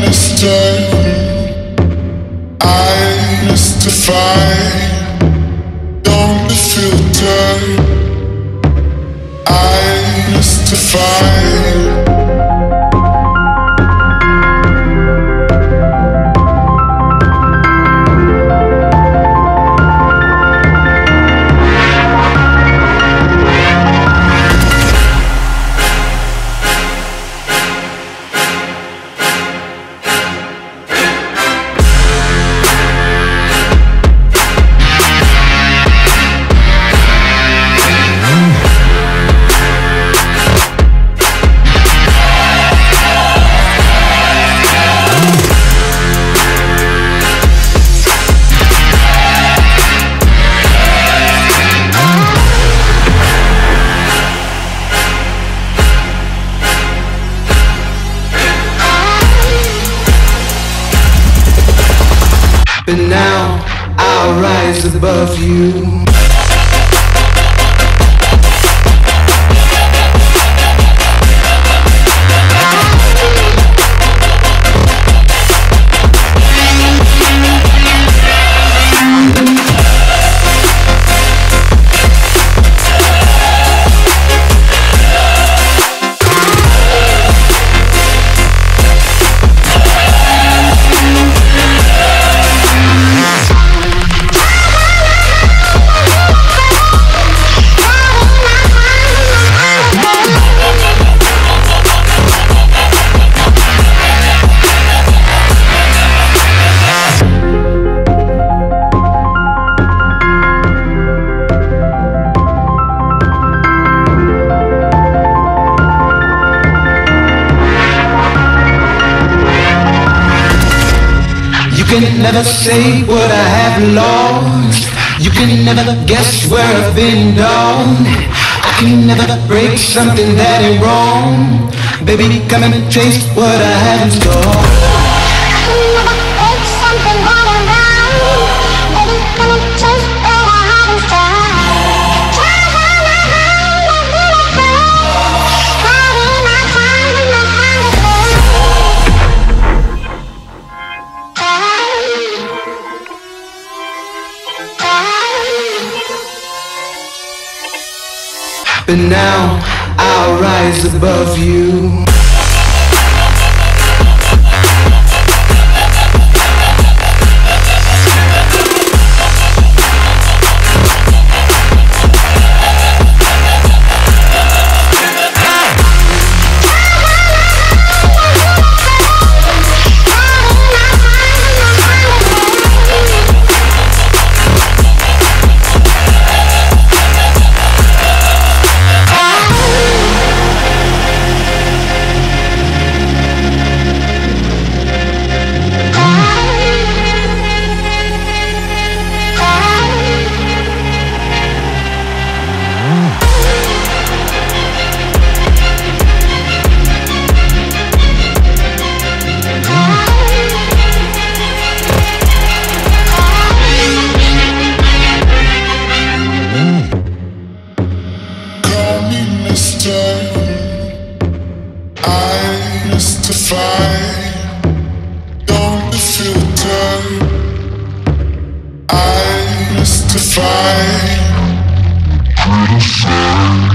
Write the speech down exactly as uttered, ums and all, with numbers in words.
But now I'll rise above you. You can never say what I have lost. You can never guess where I've been down. I can never break something that ain't wrong. Baby, come and taste what I have in store. I can never break something that ain't wrong. Baby, come and taste what I have in store. But now I'll rise above you. I mystify, don't be filtered. I mystify, criticize.